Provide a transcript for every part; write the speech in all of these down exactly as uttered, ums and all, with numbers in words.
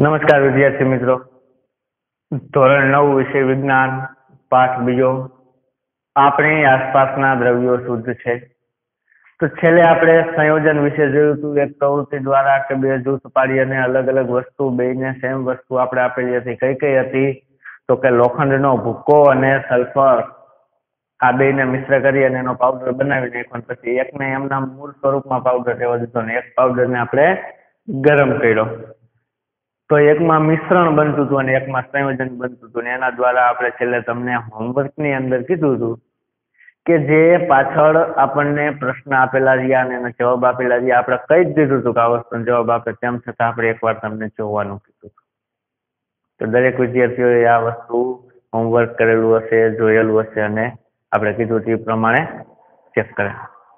નમસ્કાર વિદ્યાર્થી મિત્રો, ધોરણ નવ વિષય વિજ્ઞાન પાઠ બીજો આપણી આસપાસના દ્રવ્યો શુદ્ધ છે. તો છેલ્લે આપણે સંયોજન વિશે જોયું હતું. એક પ્રવૃત્તિ દ્વારા કે બે જૂથ પાડી અને અલગ અલગ વસ્તુ બેને સેમ વસ્તુ આપણે આપેલી હતી. કઈ કઈ હતી? તો કે લોખંડનો ભૂક્કો અને સલ્ફર આ બેને મિશ્ર કરી અને એનો પાવડર બનાવી નાખ્યો. પછી એકને એમના મૂળ સ્વરૂપમાં પાવડર રહેવા દીધો અને એક પાવડરને આપણે ગરમ કર્યો. તો એકમાં મિશ્રણ બનતું હતું અને એકમાં સંયોજન બનતું હતું. એના દ્વારા આપણે છેલ્લે તમને હોમવર્કની અંદર કીધું હતું કે જે પાછળ આપણને પ્રશ્ન આપેલા રહ્યા અને એના જવાબ આપેલા રહ્યા, આપણે કઈ જ દીધું હતું કે આ વસ્તુનો જવાબ આપે, તેમ છતાં આપણે એકવાર તમને જોવાનું કીધું. તો દરેક વિદ્યાર્થીઓએ આ વસ્તુ હોમવર્ક કરેલું હશે, જોયેલું હશે અને આપણે કીધું તે પ્રમાણે ચેક કરે.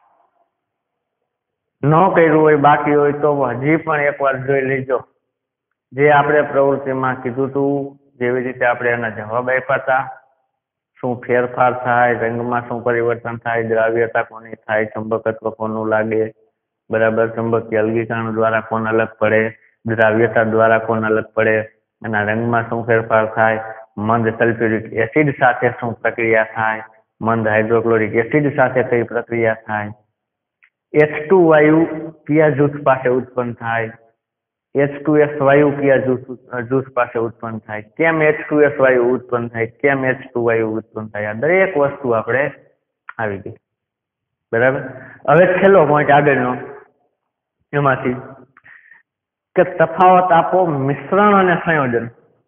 ન કર્યું હોય, બાકી હોય તો હજી પણ એકવાર જોઈ લેજો. જે આપણે પ્રવૃત્તિમાં કીધું હતું જેવી રીતે આપણે એના જવાબ આપ્યા હતા. શું ફેરફાર થાય, રંગમાં શું પરિવર્તન થાય, દ્રાવ્યતા કોની થાય, ચુંબકત્વ કોનું લાગે, બરાબર, ચુંબકીય અલગીકરણ દ્વારા કોણ અલગ પડે, દ્રાવ્યતા દ્વારા કોણ અલગ પડે, એના રંગમાં શું ફેરફાર થાય, મંદ સલ્ફ્યુરિક એસિડ સાથે શું પ્રક્રિયા થાય, મંદ હાઇડ્રોક્લોરિક એસિડ સાથે કઈ પ્રક્રિયા થાય, એચ ટુ વાયુ કયા જૂથ પાસે ઉત્પન્ન થાય, એચ ટુ એસ વાયુ કયા જૂથ જૂથ પાસે ઉત્પન્ન થાય, કેમ એચ ટુ એસ વાયુ ઉત્પન્ન થાય, કેમ એચ ટુ વાયુ ઉત્પન્ન થાય, આ દરેક વસ્તુ આપણે આવી ગઈ. બરાબર. હવે છેલ્લો પોઈન્ટ આગળનો એમાંથી કે તફાવત આપો મિશ્રણ અને સંયોજન.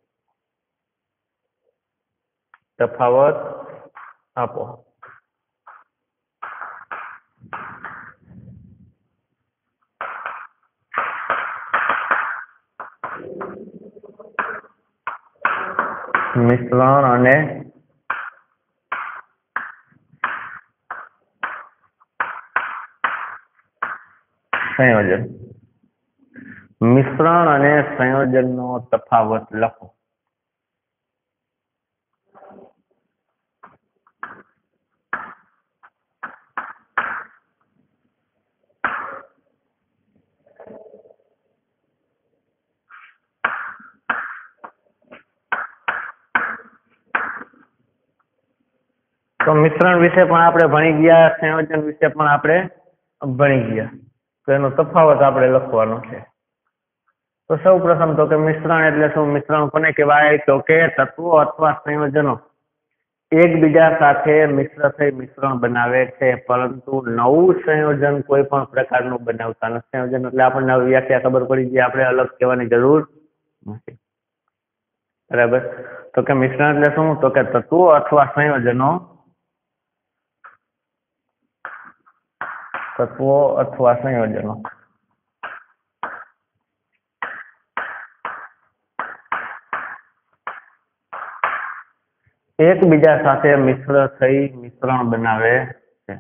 તફાવત આપો મિશ્રણ અને સંયોજન. મિશ્રણ અને સંયોજનનો તફાવત લખો. તો મિશ્રણ વિશે પણ આપણે ભણી ગયા, સંયોજન વિશે પણ આપણે ભણી ગયા. તો એનો તફાવત આપણે લખવાનો છે. તો સૌ પ્રથમ તો કે મિશ્રણ એટલે શું? મિશ્રણ કોને કહેવાય? તો કે તત્વો અથવા સંયોજનો એકબીજા સાથે મિશ્ર થઈ મિશ્રણ બનાવે છે, પરંતુ નવું સંયોજન કોઈ પણ પ્રકારનું બનાવતા નથી. સંયોજન એટલે આપણને હવે વ્યાખ્યા ખબર પડી ગઈ, આપણે અલગ કહેવાની જરૂર નથી. બરાબર. તો કે મિશ્રણ એટલે શું? તો કે તત્વો અથવા સંયોજનો તત્વો અથવા સંયોજનો એકબીજા સાથે મિશ્ર થઈ મિશ્રણ બનાવે છે.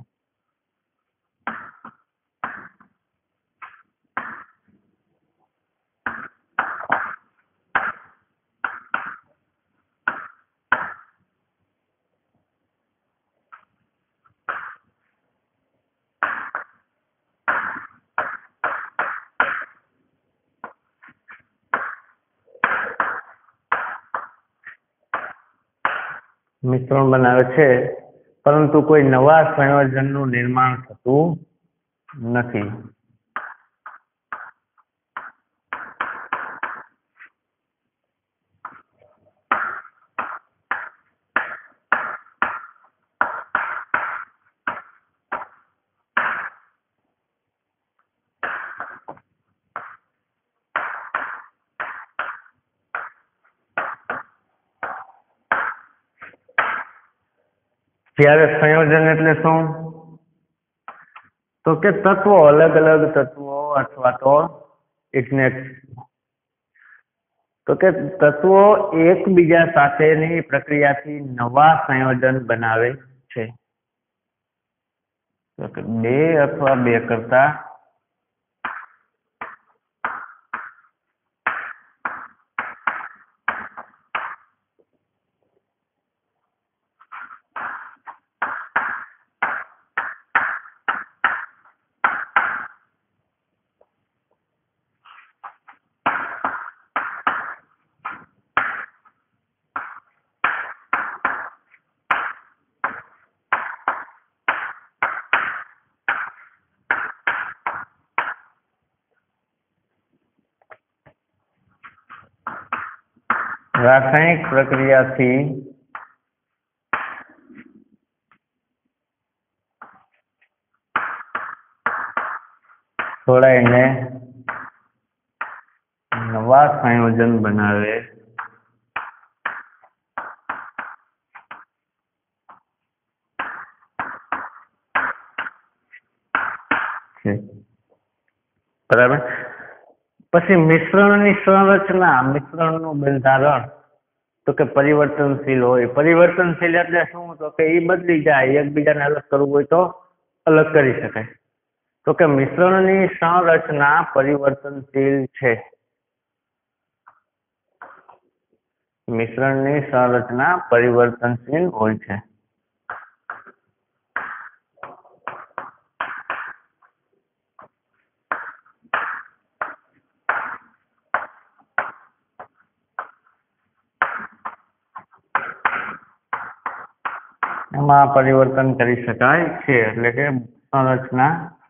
મિશ્રણ બનાવે છે, પરંતુ કોઈ નવા સંયોજનનું નિર્માણ થતું નથી. જ્યારે સંયોજન એટલે શું? તો કે તત્વો, અલગ અલગ તત્વો અથવા તો એટલે તો કે તત્વો એકબીજા સાથેની પ્રક્રિયાથી નવા સંયોજન બનાવે છે. તો કે બે અથવા બે કરતા રાસાયણિક પ્રક્રિયાથી છોડાઈને નવા સંયોજન બનાવે છે. બરાબર. પછી મિશ્રણની સંરચના, મિશ્રણનું બંધારણ તો કે પરિવર્તનશીલ હોય. પરિવર્તનશીલ એટલે શું? તો કે એ બદલી જાય, એકબીજાને અલગ કરવું હોય તો અલગ કરી શકાય. તો કે મિશ્રણની સંરચના પરિવર્તનશીલ છે. મિશ્રણની સંરચના પરિવર્તનશીલ હોય છે. એમાં પરિવર્તન કરી શકાય છે, એટલે કે સંરચના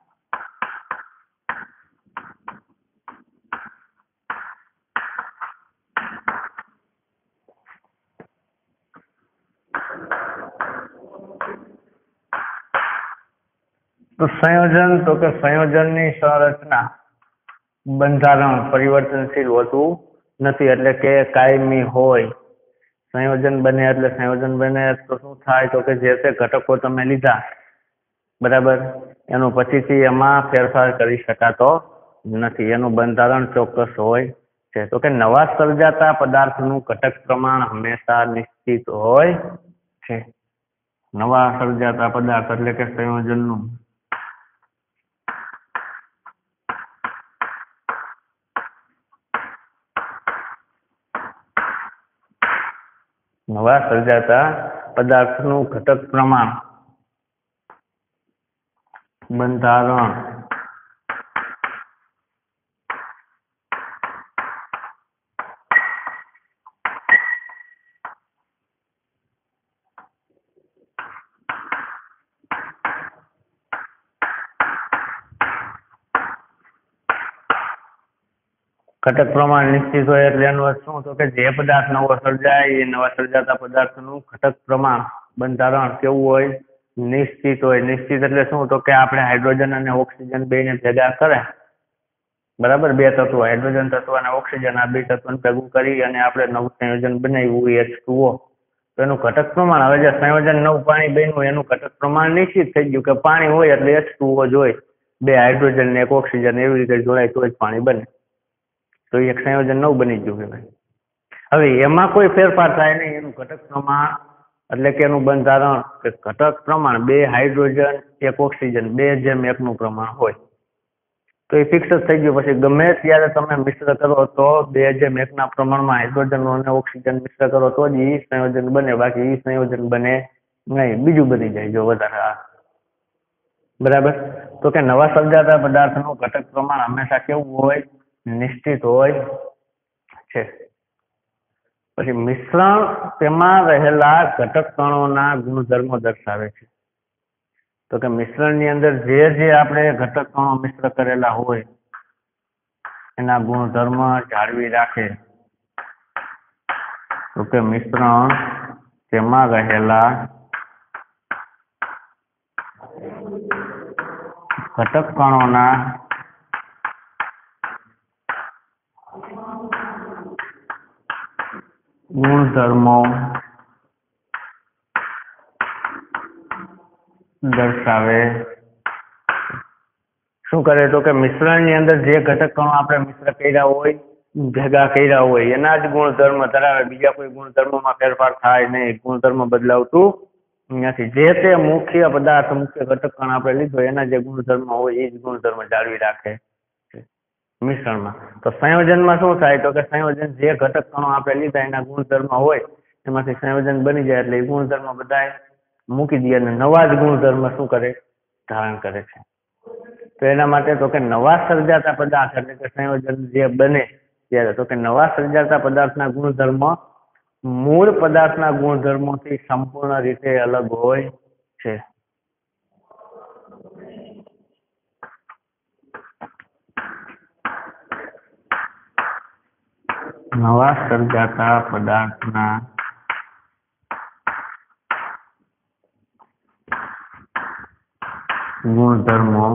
તો સંયોજન તો કે સંયોજનની સંરચના બંધારણ પરિવર્તનશીલ હોતું નથી, એટલે કે કાયમી હોય. સંયોજન બને એટલે સંયોજન બને તો શું થાય? તો કે જે તે ઘટકો તમે લીધા, બરાબર, એનું પછીથી એમાં ફેરફાર કરી શકાતો નથી. એનું બંધારણ ચોક્કસ હોય છે. તો કે નવા સર્જાતા પદાર્થનું ઘટક પ્રમાણ હંમેશા નિશ્ચિત હોય છે. નવા સર્જાતા પદાર્થ એટલે કે સંયોજનનું નવા સર્જાતા પદાર્થનું ઘટક પ્રમાણ બંધારણ ઘટક પ્રમાણ નિશ્ચિત હોય એટલે એનો અર્થ શું? તો કે જે પદાર્થ નવો સર્જાય એ નવા સર્જાતા પદાર્થનું ઘટક પ્રમાણ બંધારણ કેવું હોય? નિશ્ચિત હોય. નિશ્ચિત એટલે શું? તો કે આપણે હાઇડ્રોજન અને ઓક્સિજન બેને ભેગા કરે, બરાબર, બે તત્વો, હાઇડ્રોજન તત્વ અને ઓક્સિજન, આ બે તત્વોને ભેગું કરી અને આપણે નવું સંયોજન બનાવ્યું એચ ટુ ઓ, તો એનું ઘટક પ્રમાણ, હવે જે સંયોજન નવું પાણી બન્યું એનું ઘટક પ્રમાણ નિશ્ચિત થઈ ગયું કે પાણી હોય એટલે એચ ટુ ઓ જ હોય, બે હાઇડ્રોજન ને એક ઓક્સિજન એવી રીતે જોડાય તો જ પાણી બને. તો એક સંયોજન નવું બની ગયું કહેવાય. હવે એમાં કોઈ ફેરફાર થાય નહીં, એનું ઘટક પ્રમાણ એટલે કે એનું બંધારણ કે ઘટક પ્રમાણ બે હાઇડ્રોજન એક ઓક્સિજન બે જેમ એકનું પ્રમાણ હોય તો એ ફિક્સ જ થઈ ગયું. પછી ગમે ત્યારે તમે મિશ્ર કરો તો બે જેમ એકના પ્રમાણમાં હાઇડ્રોજન અને ઓક્સિજન મિશ્ર કરો તો જ એ સંયોજન બને, બાકી એ સંયોજન બને નહીં, બીજું બની જાય જો વધારે. બરાબર. તો કે નવા સર્જાતા પદાર્થનું ઘટક પ્રમાણ હંમેશા કેવું હોય? નિશ્ચિત હોય છે. પછી મિશ્રણ તેમાં રહેલા ઘટક કણોના ગુણધર્મો દર્શાવે છે. તો કે મિશ્રણની અંદર જે જે આપણે ઘટક કણો મિશ્ર કરેલા હોય એના ગુણધર્મ જાળવી રાખે. તો કે મિશ્રણ તેમાં રહેલા ઘટક કણોના ગુણધર્મો દર્શાવે. શું કરે? તો કે મિશ્રણની અંદર જે ઘટક કણો આપણે મિશ્ર કર્યા હોય, ભેગા કર્યા હોય એના જ ગુણધર્મ ધરાવે, બીજા કોઈ ગુણધર્મમાં ફેરફાર થાય નહીં, ગુણધર્મ બદલાવતું નથી. જે તે મુખ્ય પદાર્થ મુખ્ય ઘટક કણ આપણે લીધો એના જે ગુણધર્મ હોય એ જ ગુણધર્મ જાળવી રાખે મિશ્રણમાં. તો સંયોજનમાં શું થાય? તો કે સંયોજન જે ઘટક કણો આપણે લીધા એના ગુણધર્મ હોય એમાંથી સંયોજન બની જાય એટલે એ ગુણધર્મ બધા મૂકી દે અને નવા જ ગુણધર્મ શું કરે? ધારણ કરે છે. તો એના માટે તો કે નવા સર્જાતા પદાર્થ એટલે કે સંયોજન જે બને ત્યારે તો કે નવા સર્જાતા પદાર્થના ગુણધર્મ મૂળ પદાર્થના ગુણધર્મોથી સંપૂર્ણ રીતે અલગ હોય છે. નવા સર્જાતા પદાર્થના ગુણધર્મો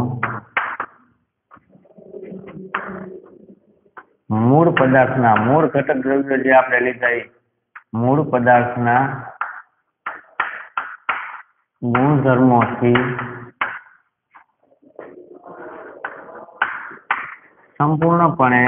મૂળ પદાર્થના મૂળ ઘટક દ્રવ્યો જે આપણે લીધા એ મૂળ પદાર્થના ગુણધર્મોથી સંપૂર્ણપણે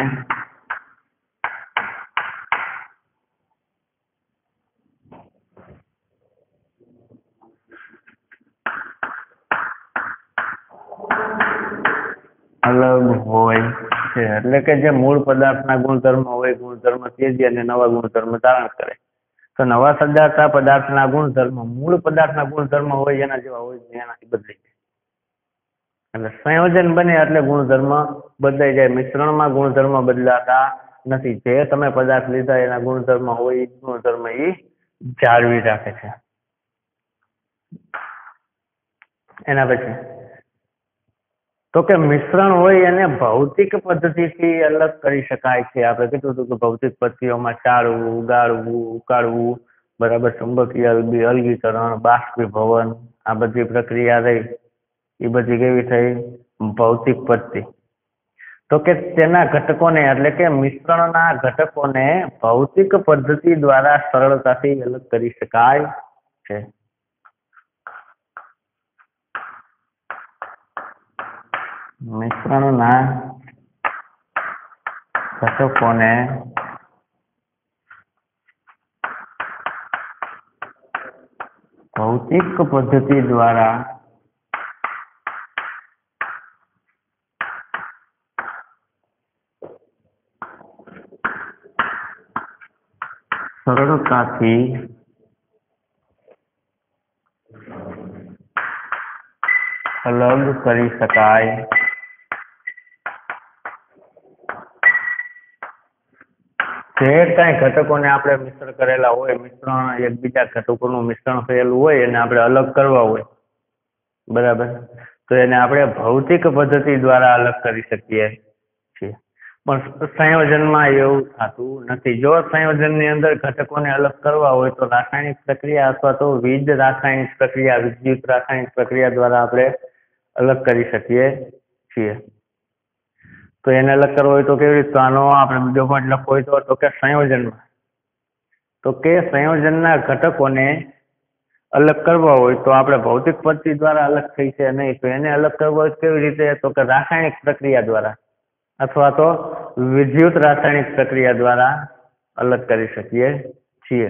અલગ હોય છે. એટલે કે જે મૂળ પદાર્થના ગુણધર્મ હોય ગુણધર્મ ત્યજી અને નવા ગુણધર્મ ધારણ કરે. તો નવા સર્જાતા પદાર્થના ગુણધર્મ મૂળ પદાર્થના ગુણધર્મ હોય એના જેવા હોય એનાથી બદલાઈ જાય. એટલે સંયોજન બને એટલે ગુણધર્મ બદલાઈ જાય. મિશ્રણમાં ગુણધર્મ બદલાતા નથી. જે તમે પદાર્થ લીધા એના ગુણધર્મ હોય એ ગુણધર્મ એ જાળવી રાખે છે. એના પછી તો કે મિશ્રણ હોય એને ભૌતિક પદ્ધતિથી અલગ કરી શકાય છે. આપણે કીધું હતું કે ભૌતિક પદ્ધતિઓમાં ચાળવું, ગાળવું, ઉકાળવું, બરાબર, ચુંબકીય અલગીકરણ, બાષ્પીભવન, આ બધી પ્રક્રિયા રહી એ બધી કેવી થઈ? ભૌતિક પદ્ધતિ. તો કે તેના ઘટકોને એટલે કે મિશ્રણના ઘટકોને ભૌતિક પદ્ધતિ દ્વારા સરળતાથી અલગ કરી શકાય છે. મિશ્રણના ઘટકોને ભૌતિક પદ્ધતિ દ્વારા સરળતાથી અલગ કરી શકાય જે કાંઈ ઘટકોને આપણે મિશ્ર કરેલા હોય, મિશ્રણ એકબીજા ઘટકોનું મિશ્રણ થયેલું હોય એને આપણે અલગ કરવા હોય, બરાબર, તો એને આપણે ભૌતિક પદ્ધતિ દ્વારા અલગ કરી શકીએ છીએ. પણ સંયોજનમાં એવું થતું નથી. જો સંયોજનની અંદર ઘટકોને અલગ કરવા હોય તો રાસાયણિક પ્રક્રિયા અથવા તો વીજ રાસાયણિક પ્રક્રિયા, વિદ્યુત રાસાયણિક પ્રક્રિયા દ્વારા આપણે અલગ કરી શકીએ છીએ. તો એને અલગ કરવો હોય તો કેવી રીતે? આનો આપણે બીજો પોઈન્ટ લખવો હોય તો તો કે સંયોજનમાં તો કે સંયોજનના ઘટકોને અલગ કરવા હોય તો આપણે ભૌતિક પદ્ધતિ દ્વારા અલગ થઈ છે નહીં. તો એને અલગ કરવો હોય કેવી રીતે? તો કે રાસાયણિક પ્રક્રિયા દ્વારા અથવા તો વિદ્યુત રાસાયણિક પ્રક્રિયા દ્વારા અલગ કરી શકીએ છીએ.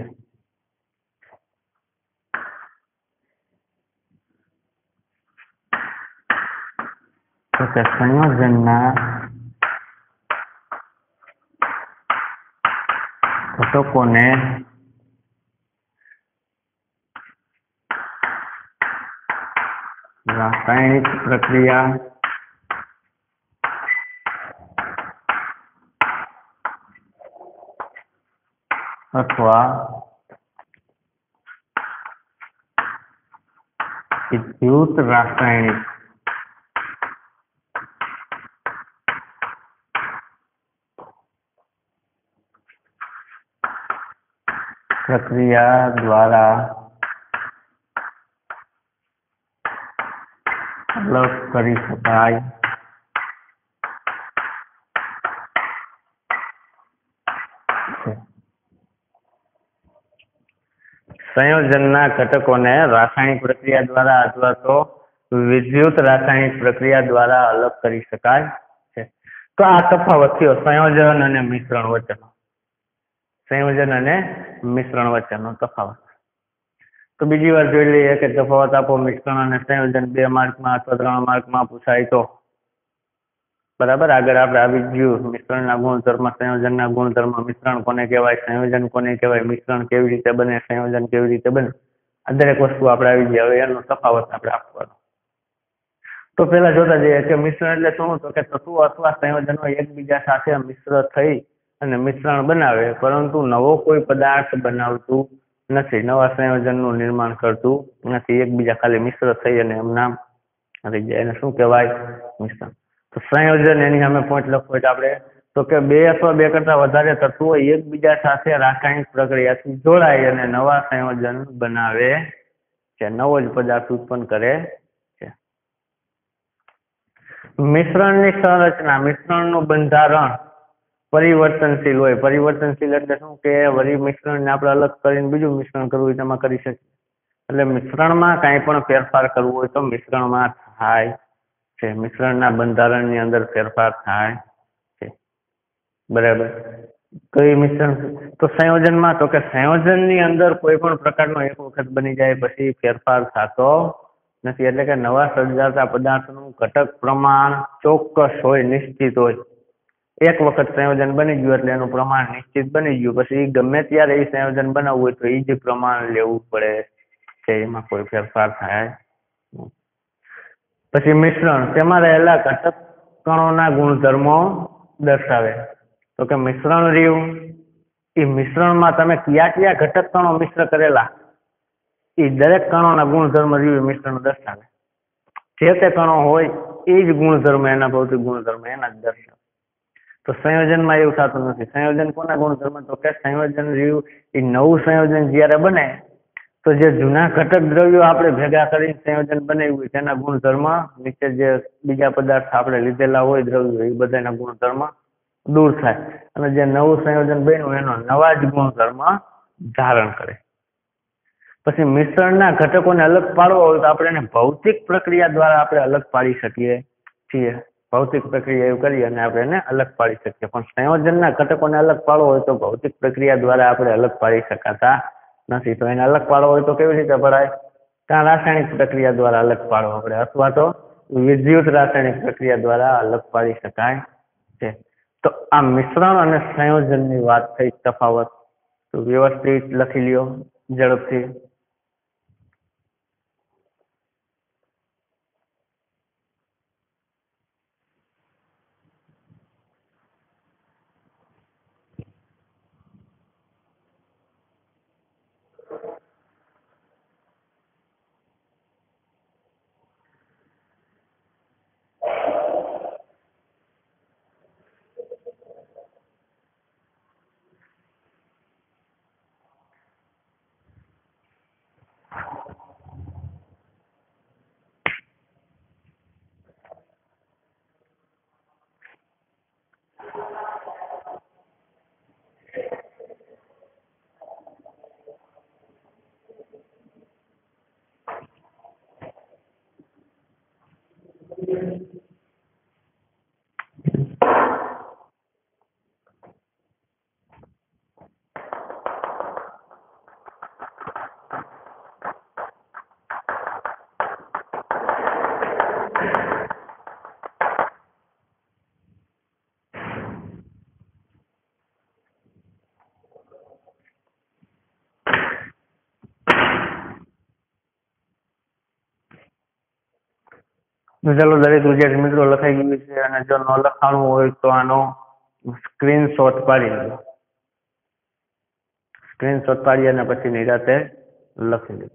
તો કે સંયોજનના ઘટકોને રાસાયણિક પ્રક્રિયા અથવા વિદ્યુત રાસાયણિક પ્રક્રિયા દ્વારા અલગ કરી શકાય છે. સંયોજનના ઘટકોને રાસાયણિક પ્રક્રિયા દ્વારા અથવા તો વિદ્યુત રાસાયણિક પ્રક્રિયા દ્વારા અલગ કરી શકાય છે. તો આ તફાવત થયો સંયોજન અને મિશ્રણ વચ્ચેનો. સંયોજન અને મિશ્રણ વચ્ચેનો તફાવત. તો બીજી વાર જોઈ લઈએ કે તફાવત આપો મિશ્રણ અને સંયોજન બે માર્કમાં અથવા ત્રણ માર્કમાં પૂછાય તો, બરાબર. આગળ આપણે આવી ગયું મિશ્રણના ગુણધર્મ, સંયોજનના ગુણધર્મ, મિશ્રણ કોને કહેવાય, સંયોજન કોને કહેવાય, મિશ્રણ કેવી રીતે બને, સંયોજન કેવી રીતે બને, આ દરેક વસ્તુ આપણે આવી ગઈ. હવે એનો તફાવત આપણે આપવાનો. તો પેલા જોતા જઈએ કે મિશ્રણ એટલે શું? તો કે તત્વો અથવા સંયોજનો એકબીજા સાથે મિશ્ર થઈ અને મિશ્રણ બનાવે, પરંતુ નવો કોઈ પદાર્થ બનાવતું નથી, નવા સંયોજનનું નિર્માણ કરતું નથી. એકબીજા ખાલી મિશ્ર થઈ અને એમના રહી જાય. એને શું કહેવાય? મિશ્રણ. તો સંયોજન એની સામે પોઈન્ટ લખવો હોય તો આપણે તો કે બે અથવા બે કરતા વધારે તત્વો એકબીજા સાથે રાસાયણિક પ્રક્રિયાથી જોડાય અને નવા સંયોજન બનાવે છે, નવો જ પદાર્થ ઉત્પન્ન કરે છે. મિશ્રણની સંરચના, મિશ્રણનું બંધારણ પરિવર્તનશીલ હોય. પરિવર્તનશીલ એટલે શું કે વળી મિશ્રણને આપણે અલગ કરીને બીજું મિશ્રણ કરવું હોય તેમાં કરી શકીએ. એટલે મિશ્રણમાં કાંઈ પણ ફેરફાર કરવો હોય તો મિશ્રણમાં થાય છે. મિશ્રણના બંધારણની અંદર ફેરફાર થાય છે. બરાબર. કઈ મિશ્રણ? તો સંયોજનમાં, તો કે સંયોજનની અંદર કોઈ પણ પ્રકારનો એક વખત બની જાય પછી ફેરફાર થતો નથી. એટલે કે નવા સર્જાતા પદાર્થનું ઘટક પ્રમાણ ચોક્કસ હોય, નિશ્ચિત હોય. એક વખત સંયોજન બની ગયું એટલે એનું પ્રમાણ નિશ્ચિત બની ગયું, પછી ગમે ત્યારે એ સંયોજન બનાવવું હોય તો એ જ પ્રમાણ લેવું પડે છે, એમાં કોઈ ફેરફાર થાય. પછી મિશ્રણ, તેમાં રહેલા ઘટક કણોના ગુણધર્મો દર્શાવે. તો કે મિશ્રણ રહ્યું, એ મિશ્રણમાં તમે કયા કયા ઘટક કણો મિશ્ર કરેલા એ દરેક કણોના ગુણધર્મ રહ્યું મિશ્રણ દર્શાવે. જે તે કણો હોય એ જ ગુણધર્મ, એના ભૌતિક ગુણધર્મ એના જ દર્શાવે. તો સંયોજનમાં એવું થતું નથી. સંયોજન કોના ગુણધર્મ? તો કે સંયોજન રહ્યું એ નવું સંયોજન જ્યારે બને તો જે જૂના ઘટક દ્રવ્યો આપણે ભેગા કરીને સંયોજન બનાવ્યું હોય તેના ગુણધર્મ, નીચે જે બીજા પદાર્થ આપણે લીધેલા હોય દ્રવ્યો, એ બધાના ગુણધર્મ દૂર થાય અને જે નવું સંયોજન બન્યું એનો નવા જ ગુણધર્મ ધારણ કરે. પછી મિશ્રણના ઘટકોને અલગ પાડવા હોય તો આપણે એને ભૌતિક પ્રક્રિયા દ્વારા આપણે અલગ પાડી શકીએ છીએ. ભૌતિક પ્રક્રિયા એવું કરી અને આપણે એને અલગ પાડી શકીએ. પણ સંયોજનના ઘટકોને અલગ પાડવો હોય તો ભૌતિક પ્રક્રિયા દ્વારા આપણે અલગ પાડી શકાતા નથી. તો એને અલગ પાડવો હોય તો કેવી રીતે પડાય? ત્યાં રાસાયણિક પ્રક્રિયા દ્વારા અલગ પાડવો પડે અથવા તો વિદ્યુત રાસાયણિક પ્રક્રિયા દ્વારા અલગ પાડી શકાય છે. તો આ મિશ્રણ અને સંયોજનની વાત થઈ, તફાવત. તો વ્યવસ્થિત લખી લ્યો ઝડપથી. ચાલો દરેક વિદ્યાર્થી મિત્રો લખાઈ ગયું છે, અને જો ન લખાણું હોય તો આનો સ્ક્રીનશોટ પાડી લો. સ્ક્રીનશોટ પાડી અને પછી નિરાતે લખી લીધો.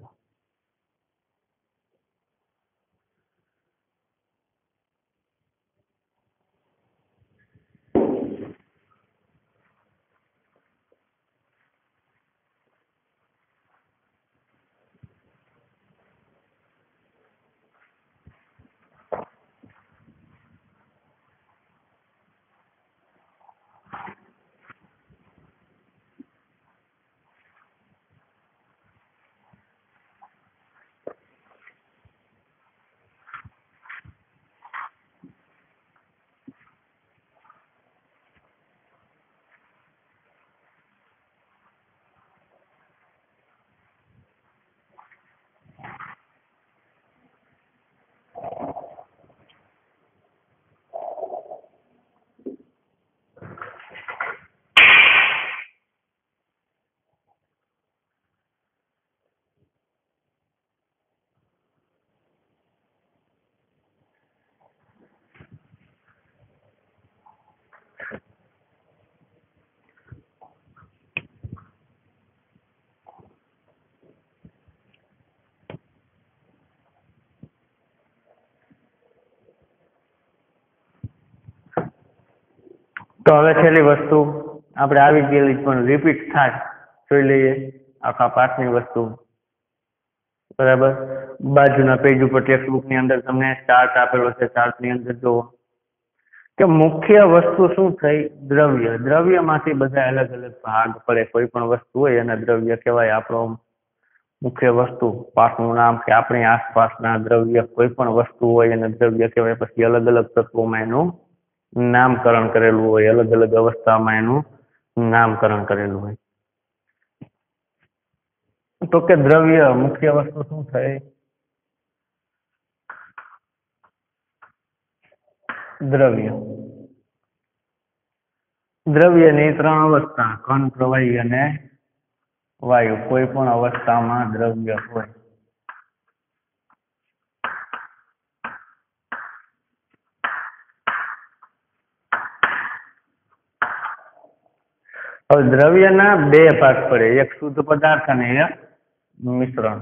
તો હવે છેલ્લી વસ્તુ આપણે આવી ગયેલી પણ રિપીટ થાય જોઈ લઈએ આખા પાઠની વસ્તુ. બરાબર, બાજુના પેજ ઉપર ટેક્સ્ટ બુક ની અંદર તમને ચાર્ટ આપેલો છે. ચાર્ટ ની અંદર જુઓ કે મુખ્ય વસ્તુ શું થઈ? દ્રવ્ય. દ્રવ્યમાંથી બધા અલગ અલગ ભાગ પડે. કોઈ પણ વસ્તુ હોય એને દ્રવ્ય કહેવાય. આપણો મુખ્ય વસ્તુ પાઠનું નામ કે આપણી આસપાસના દ્રવ્ય કોઈ પણ વસ્તુ હોય એને દ્રવ્ય કહેવાય. પછી અલગ અલગ તત્વોમાં એનું નામકરણ કરેલું હોય, અલગ અલગ અવસ્થામાં એનું નામકરણ કરેલું હોય. તો કે દ્રવ્ય મુખ્ય વસ્તુ શું થઈ? દ્રવ્ય. દ્રવ્યની ત્રણ અવસ્થા, ઘન, પ્રવાહી અને વાયુ. કોઈ પણ અવસ્થામાં દ્રવ્ય હોય. હવે દ્રવ્યના બે ભાગ પડે, એક શુદ્ધ પદાર્થ અને એક મિશ્રણ.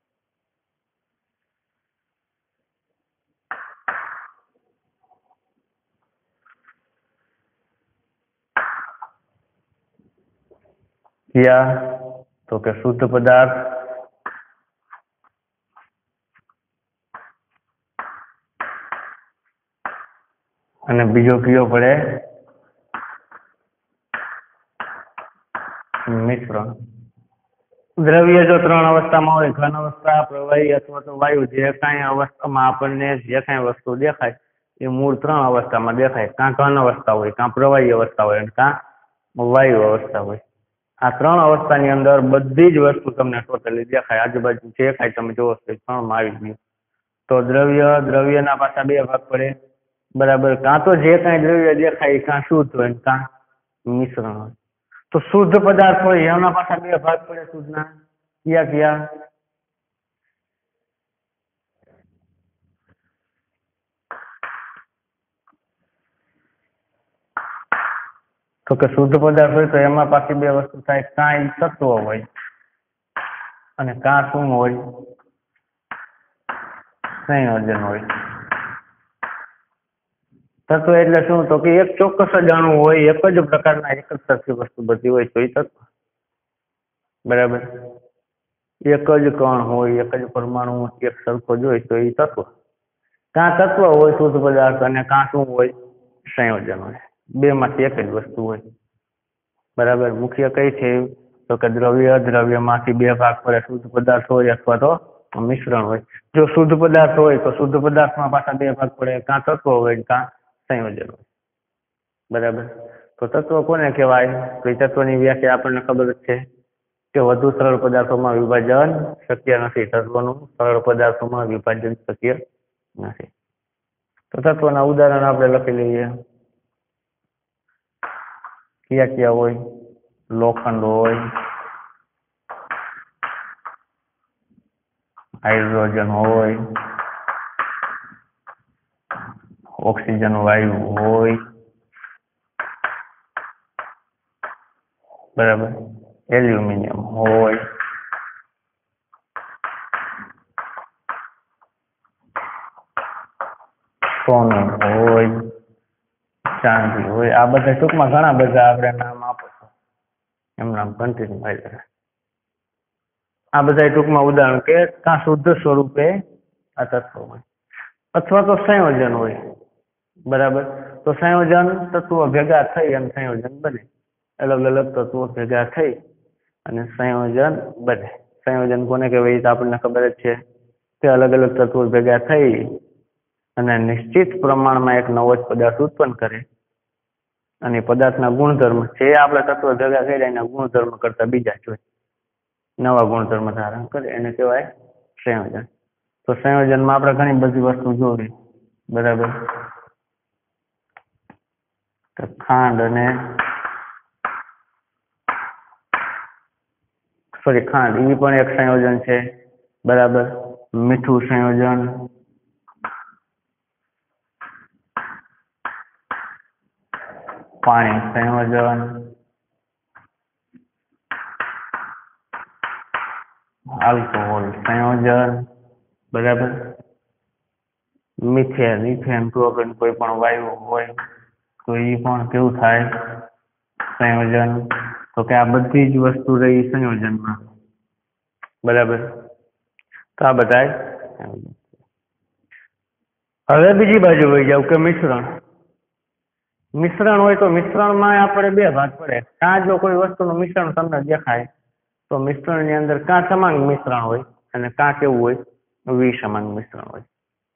ક્યાં? તો કે શુદ્ધ પદાર્થ અને બીજો કયો પડે? મિશ્રણ. દ્રવ્ય જો ત્રણ અવસ્થામાં હોય, ઘન અવસ્થા, પ્રવાહી અથવા તો વાયુ, જે કાંઈ અવસ્થામાં આપણને જે કાંઈ વસ્તુ દેખાય એ મૂળ ત્રણ અવસ્થામાં દેખાય. કાં ઘન અવસ્થા હોય, કાં પ્રવાહી અવસ્થા હોય અને કાં વાયુ અવસ્થા હોય. આ ત્રણ અવસ્થાની અંદર બધી જ વસ્તુ તમને ટોટલી દેખાય. આજુબાજુ જે કાંઈ તમે જોવો છો એ ત્રણમાં આવી ગયું. તો દ્રવ્ય દ્રવ્યના પાછા બે ભાગ પડે. બરાબર, કાં તો જે કાંઈ દ્રવ્ય દેખાય કાં શુદ્ધ હોય કાં મિશ્રણ હોય. તો શુદ્ધ પદાર્થ હોય એના પાછા બે ભાગ પડે શુદ્ધના. કયા કયા? તો કે શુદ્ધ પદાર્થ હોય તો એમાં પાછી બે વસ્તુ થાય, કાંઈ તત્વ હોય અને કાં શું હોય? સંયોજન હોય. તત્વ એટલે શું? તો કે એક ચોક્કસ જ અણુ હોય, એક જ પ્રકારના એક જ સરખી વસ્તુ બધી હોય તો એ તત્વ. બરાબર, એક જ કણ હોય, એક જ પરમાણુ એક સરખો જ હોય તો એ તત્વ. કાં તત્વ હોય શુદ્ધ પદાર્થ અને કાં શું હોય? સંયોજન હોય. બે માંથી એક જ વસ્તુ હોય. બરાબર, મુખ્ય કઈ છે? તો કે દ્રવ્ય દ્રવ્યમાંથી બે ભાગ પડે, શુદ્ધ પદાર્થ હોય અથવા તો મિશ્રણ હોય. જો શુદ્ધ પદાર્થ હોય તો શુદ્ધ પદાર્થમાં પાછા બે ભાગ પડે, કાં તત્વ હોય કાં સંયોજન હોય. બરાબર, તો તત્વ કોને કહેવાય? તો એ તત્વની વ્યાખ્યા આપણને ખબર જ છે કે વધુ સરળ પદાર્થોમાં વિભાજન શક્ય નથી. તત્વનું સરળ પદાર્થોમાં વિભાજન શક્ય નથી. તો તત્વના ઉદાહરણ આપણે લખી લઈએ. ક્યાં ક્યાં હોય? લોખંડ હોય, હાઇડ્રોજન હોય, ઓક્સિજન વાયુ હોય. બરાબર, એલ્યુમિનિયમ હોય, સોનું હોય, ચાંદી હોય. આ બધા ટૂંકમાં ઘણા બધા આપણે નામ આપો છો એમ નામ કન્ટિન્યુ આવી. આ બધા ટૂંકમાં ઉદાહરણ કે કાં શુદ્ધ સ્વરૂપે આ તત્વો હોય અથવા તો સંયોજન હોય. બરાબર, તો સંયોજન તત્વો ભેગા થઈ અને સંયોજન બને. અલગ અલગ તત્વો ભેગા થઈ અને સંયોજન બને. સંયોજન કોને કહેવાય તો આપણને ખબર જ છે કે અલગ અલગ તત્વો ભેગા થઈ અને નિશ્ચિત પ્રમાણમાં એક નવો જ પદાર્થ ઉત્પન્ન કરે અને પદાર્થના ગુણધર્મ જે આપણે તત્વો ભેગા કર્યા એના ગુણધર્મ કરતા બીજા જોઈએ નવા ગુણધર્મ ધારણ કરે એને કહેવાય સંયોજન. તો સંયોજનમાં આપણે ઘણી બધી વસ્તુ જોવી. બરાબર, તો ખાંડ અને સોરી ખાંડ એ પણ એક સંયોજન છે. બરાબર, મીઠું સંયોજન, પાણી સંયોજન, આલ્કોહોલ સંયોજન. બરાબર, મિથેન ઇથેન પ્રોપેન કોઈ પણ વાયુ હોય તો એ પણ કેવું થાય? સંયોજન. તો કે આ બધી જ વસ્તુ રહી સંયોજનમાં, બરાબર. તો આ બધા હવે બીજી બાજુ વહી જાવ કે મિશ્રણ. મિશ્રણ હોય તો મિશ્રણમાં આપણે બે ભાગ પડે. કાં જો કોઈ વસ્તુનું મિશ્રણ તમને દેખાય તો મિશ્રણની અંદર કાં સમાંગ મિશ્રણ હોય અને કાં કેવું હોય? વિસમાંગ મિશ્રણ હોય.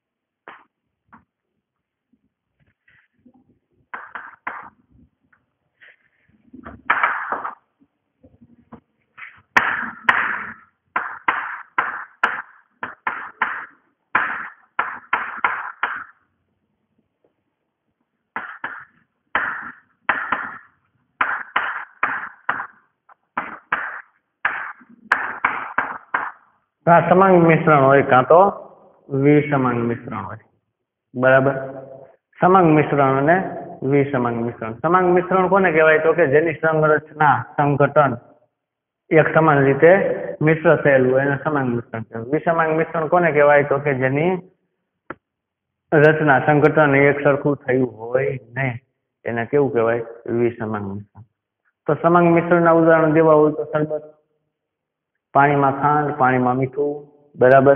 કાં સમાંગ મિશ્રણ હોય કાં તો વિસમાંગ મિશ્રણ હોય, બરાબર. સમાંગ મિશ્રણ અને વિસમાંગ મિશ્રણ. સમાંગ મિશ્રણ કોને કહેવાય? તો કે જેની સંરચના સંઘટન એક સમાન રીતે મિશ્ર થયેલું હોય એને સમાંગ મિશ્રણ કહેવાય. વિસમાંગ મિશ્રણ કોને કહેવાય? તો કે જેની રચના સંઘટન એક સરખું થયું હોય નહીં એને કેવું કહેવાય? વિસમાંગ મિશ્રણ. તો સમાંગ મિશ્રણના ઉદાહરણ દેવા હોય તો શરબત, પાણીમાં ખાંડ, પાણીમાં મીઠું, બરાબર.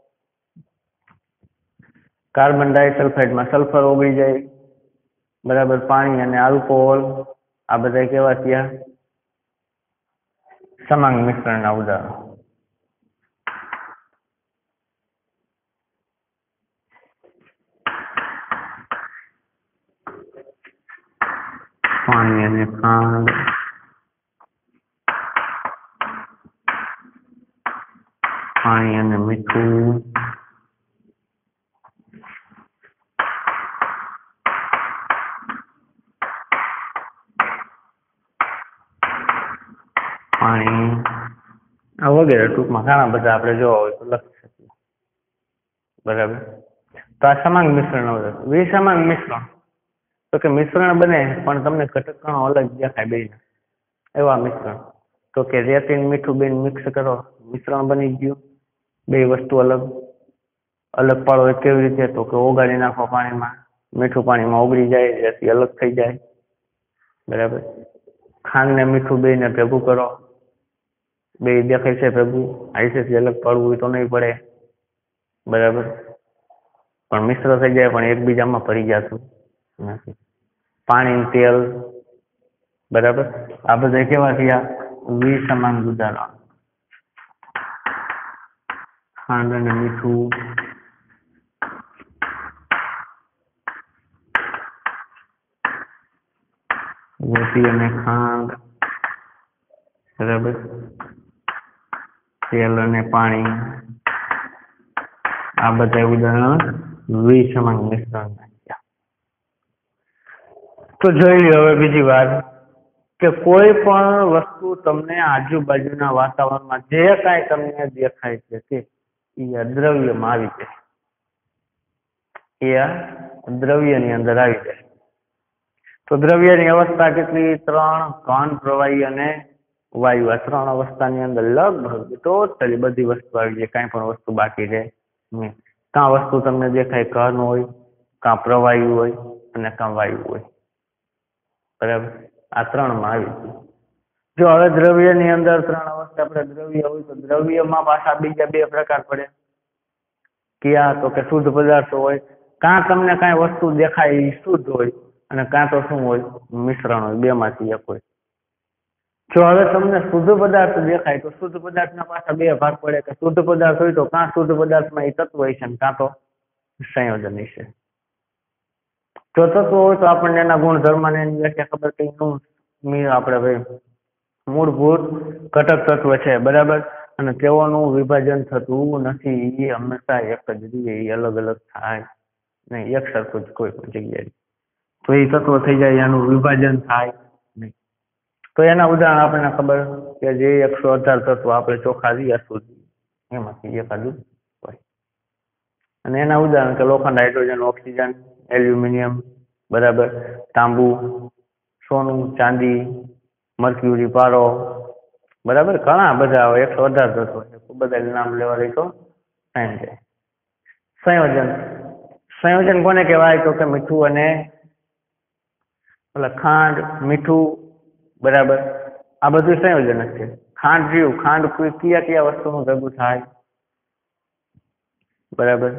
કાર્બન ડાયસલ્ફાઇડમાં સલ્ફર ઓગળી જાય, બરાબર. પાણી અને આલ્કોહોલ, આ બધા કેવા થયા? સમાંગ મિશ્રણના ઉદાહરણ. પાણી અને ખાંડ, પાણી અને મીઠું, પાણી આ વગેરે ટૂંકમાં ઘણા બધા આપણે જોવા હોય તો લખી શકીએ, બરાબર. તો આ સમાંગ મિશ્રણ. વિસમાંગ મિશ્રણ તો કે મિશ્રણ બને પણ તમને ઘટક કણો અલગ દેખાય બેને, એવા મિશ્રણ. તો કે રેતીન મીઠું બેન મિક્સ કરો, મિશ્રણ બની ગયું. બે વસ્તુ અલગ અલગ પાડો કેવી રીતે? તો કે ઓગાળી નાખો પાણીમાં, મીઠું પાણીમાં ઓગળી જાય, રેતી અલગ થઈ જાય, બરાબર. ખાંડ ને મીઠું બે ને ભેગું કરો, બે દેખાય છે ભેગું, આઈસેથી અલગ પાડવું હોય તો નહીં પડે, બરાબર. પણ મિશ્ર થઈ જાય પણ એકબીજામાં ભરી જતું નથી. પાણી, તેલ, બરાબર. આ બધા કેવા થયા? વિસમાંગ ઉદાહરણ. ખાંડ અને મીઠું, રેતી અને ખાંડ, બરાબર. તેલ અને પાણી, આ બધા ઉદાહરણ વિસમાંગ મિશ્રણ. તો જોઈ લો હવે બીજી વાત કે કોઈ પણ વસ્તુ તમને આજુબાજુના વાતાવરણમાં જે કાંઈ તમને દેખાય છે કે એ દ્રવ્યમાં આવી જાય, એ આ દ્રવ્યની અંદર આવી જાય. તો દ્રવ્યની અવસ્થા કેટલી? ત્રણ: ઘન, પ્રવાહી અને વાયુ. આ ત્રણ અવસ્થાની અંદર લગભગ ટોટલી બધી વસ્તુ આવી જાય, કાંઈ પણ વસ્તુ બાકી રહે નહીં. કાં વસ્તુ તમને દેખાય ઘન હોય, કાં પ્રવાહી હોય અને કાં વાયુ હોય, બરાબર. આ ત્રણમાં આવી ગયું. જો હવે દ્રવ્યની અંદર ત્રણ અવસ્થા આપણે દ્રવ્ય હોય તો દ્રવ્યમાં પાછા બીજા બે પ્રકાર પડે. ક્યાં? તો કે શુદ્ધ પદાર્થો હોય. કાં તમને કાંઈ વસ્તુ દેખાય એ શુદ્ધ હોય અને કાં તો શું હોય? મિશ્રણ હોય. બે માંથી એક હોય. જો હવે તમને શુદ્ધ પદાર્થ દેખાય તો શુદ્ધ પદાર્થના પાછા બે ભાગ પડે કે શુદ્ધ પદાર્થ હોય તો કાં શુદ્ધ પદાર્થમાં એ તત્વ હોય છે કાં તો સંયોજન છે. જો તત્વ હોય તો આપણને એના ગુણધર્મને એની વ્યાખ્યા ખબર કે એનું આપણે ભાઈ મૂળભૂત ઘટક તત્વ છે, બરાબર. અને તેઓનું વિભાજન થતું નથી. એ હંમેશા એક જ રહે, એ અલગ અલગ થાય નહીં, એક સરખું જ કોઈ પણ જગ્યાએ. તો એ તત્વ થઈ જાય, એનું વિભાજન થાય નહીં. તો એના ઉદાહરણ આપણને ખબર કે જે એકસો અઢાર તત્વ આપણે ચોખા રહ્યા સુધી એમાંથી એકાદું હોય. અને એના ઉદાહરણ કે લોખંડ, હાઇડ્રોજન, ઓક્સિજન, એલ્યુમિનિયમ, બરાબર, તાંબુ, સોનું, ચાંદી, મર્ક્યુરી, પારો, બરાબર. ઘણા બધા એકસો અઢાર તત્વો છે. બધા નામ લેવા રહી તો ટાઈમ જાય. સંયોજન. સંયોજન કોને કહેવાય? તો કે મીઠું અને એટલે ખાંડ, મીઠું, બરાબર, આ બધું સંયોજન જ છે. ખાંડ રહ્યું, ખાંડ કોઈ કયા કયા વસ્તુમાં ભેગું થાય? બરાબર,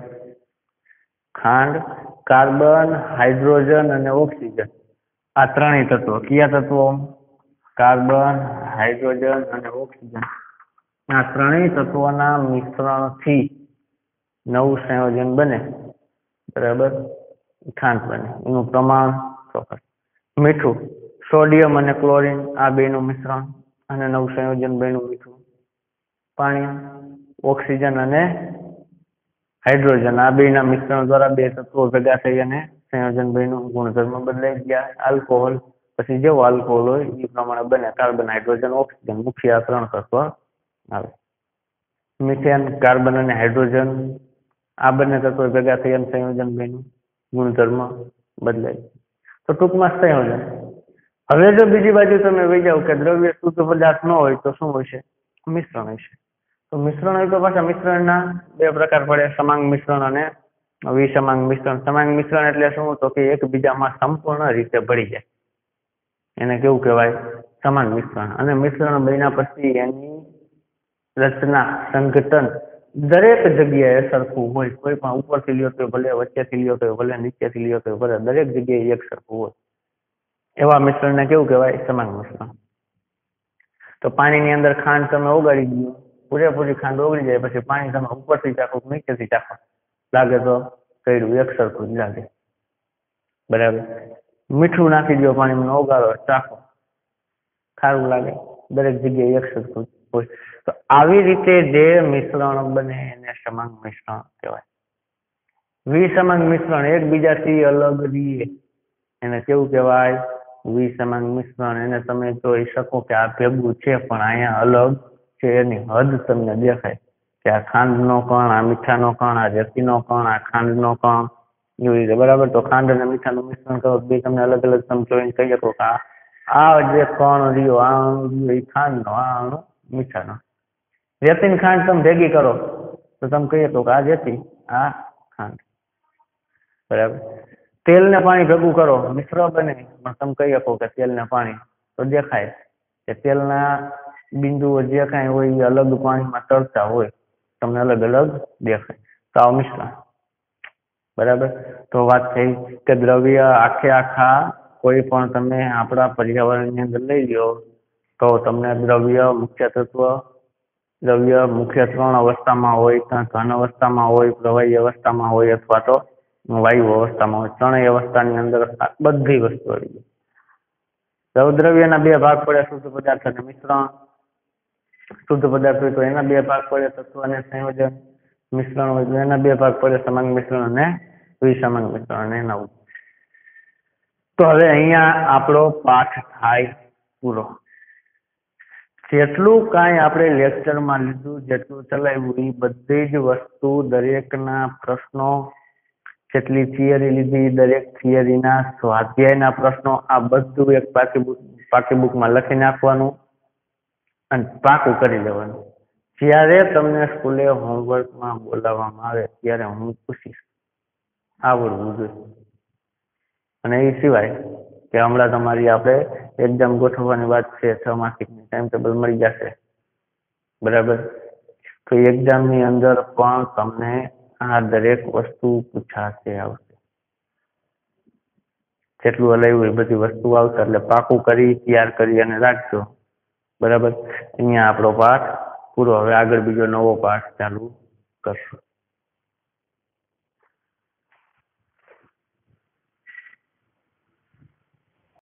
ખાંડ, કાર્બન, હાઇડ્રોજન અને ઓક્સિજન, આ ત્રણેય તત્વો. કયા તત્વો? કાર્બન, હાઇડ્રોજન અને ઓક્સિજન. આ ત્રણેય તત્વોના મિશ્રણથી નવું સંયોજન બને, બરાબર, ખાંડ બને. એનું પ્રમાણ ચોક્કસ. મીઠું, સોડિયમ અને ક્લોરીન, આ બેનું મિશ્રણ અને નવું સંયોજન બન્યું મીઠું. પાણી, ઓક્સિજન અને હાઇડ્રોજન, આ બેના મિશ્રણ દ્વારા બે તત્વો ભેગા થઈ અને સંયોજન બન્યું, ગુણધર્મ બદલાઈ ગયા. આલ્કોહોલ, પછી જેવો આલ્કોહોલ હોય એ પ્રમાણે બને. કાર્બન, હાઇડ્રોજન, ઓક્સિજન, મુખ્ય આ ત્રણ તત્વ આવે. મિથેન, કાર્બન અને હાઇડ્રોજન, આ બંને તત્વો ભેગા થઈ અને સંયોજન બન્યું, ગુણધર્મ બદલાય. તો ટૂંકમાં સંયોજન. હવે જો બીજી બાજુ તમે વહી જાઓ કે દ્રવ્ય શુદ્ધ પદાર્થ ન હોય તો શું હોય છે? મિશ્રણ હશે. તો મિશ્રણ હોય તો પાછા મિશ્રણના બે પ્રકાર પડે, સમાંગ મિશ્રણ અને વિસમાંગ મિશ્રણ. સમાંગ મિશ્રણ એટલે શું? તો કે એકબીજામાં સંપૂર્ણ રીતે ભળી જાય, એને કેવું કહેવાય? સમાન મિશ્રણ. અને મિશ્રણ બન્યા પછી એની રચના, સંઘટન દરેક જગ્યાએ સરખું હોય. કોઈ પણ ઉપરથી લ્યો તો ભલે, વચ્ચેથી લ્યો તો ભલે, નીચેથી લ્યો તો ભલે, દરેક જગ્યાએ એક સરખું હોય. એવા મિશ્રણને કેવું કહેવાય? સમાંગ મિશ્રણ. તો પાણીની અંદર ખાંડ તમે ઓગાળી દો, પૂરેપૂરી ખાંડ ઓગળી જાય, પછી પાણી તમે ઉપરથી ચાખો, નીચેથી ચાખો, લાગે તો કયું એક સરખું જ લાગે, બરાબર. મીઠું નાખી દો પાણીમાં, ઓગાળો, ચાખો, ખારું લાગે, દરેક જગ્યાએ એક સરખું હોય. તો આવી રીતે જે મિશ્રણ બને એને સમાંગ મિશ્રણ કહેવાય. વિસમાંગ મિશ્રણ એકબીજાથી અલગ રહીએ એને કેવું કહેવાય? વિસમાંગ મિશ્રણ. એને તમે જોઈ શકો કે આ ભેગું છે પણ અહીંયા અલગ છે, એની હદ તમને દેખાય કે આ ખાંડનો કણ, આ મીઠાનો કણ, આ રેતીનો કણ, આ ખાંડનો કણ, એવી રીતે, બરાબર. તો ખાંડ અને મીઠાનું મિશ્રણ કરો, બે તમને અલગ અલગ તમે જોઈને કહી શકો કે આ જે કણ રહ્યો, આ અણુ રહ્યો એ ખાંડનો, આ અણુ મીઠાનો. રેતીની ખાંડ તમે ભેગી કરો તો તમે કહી શકો કે આ રેતી, આ ખાંડ, બરાબર. તેલ ને પાણી ભેગું કરો, મિશ્ર બને, પણ તમે કહી શકો કે તેલ ને પાણી, તો દેખાય કે તેલના બિંદુઓ જે કાંઈ હોય એ અલગ પાણીમાં તરતા હોય, તમને અલગ અલગ દેખાય. તો આવું મિશ્રણ, બરાબર. તો વાત થઈ કે દ્રવ્ય આખે આખા કોઈ પણ તમે આપણા પર્યાવરણની અંદર લઈ લો તો તમને દ્રવ્ય મુખ્ય તત્વ, દ્રવ્ય મુખ્ય ત્રણ અવસ્થામાં હોય, ઘન અવસ્થામાં હોય, પ્રવાહી અવસ્થામાં હોય, અથવા તો વાયુ અવસ્થામાં હોય. ત્રણેય અવસ્થાની અંદર બધી વસ્તુ આવી ગઈ. દ્રવ્યના બે ભાગ પડે, શુદ્ધ પદાર્થ અને મિશ્રણ. શુદ્ધ પદાર્થ હોય તો એના બે ભાગ પડે, તત્વ અને સંયોજન. મિશ્રણ હોય તો એના બે ભાગ પડે, સમાંગ મિશ્રણ અને વિસમાંગ મિશ્રણ. અને એના તો હવે અહીંયા આપણો પાઠ થાય પૂરો. જેટલું કાંઈ આપણે લેક્ચરમાં લીધું, જેટલું ચલાવ્યું, એ બધી જ વસ્તુ, દરેકના પ્રશ્નો, જેટલી થિયરી લીધી, દરેક થિયરીના સ્વાધ્યાયના પ્રશ્નો, આ બધું એક પાકી બુક પાકી બુકમાં લખી નાખવાનું અને પાકું કરી લેવાનું. જ્યારે તમને સ્કૂલે હોમવર્કમાં બોલાવવામાં આવે ત્યારે હું પૂછીશ, આવડવું જોઈએ. અને એ સિવાય કે હમણાં તમારી આપણે એક્ઝામ ગોઠવવાની વાત છે, છ માસિકની ટાઈમ ટેબલ મળી જશે, બરાબર. તો એક્ઝામની અંદર પણ તમને આ દરેક વસ્તુ પૂછાશે, આવશે. જેટલું હલાવ્યું એ બધી વસ્તુ આવશે, એટલે પાકું કરી તૈયાર કરી અને રાખજો, બરાબર. અહીંયા આપણો પાઠ પૂરો. હવે આગળ બીજો નવો પાઠ ચાલુ કરશું.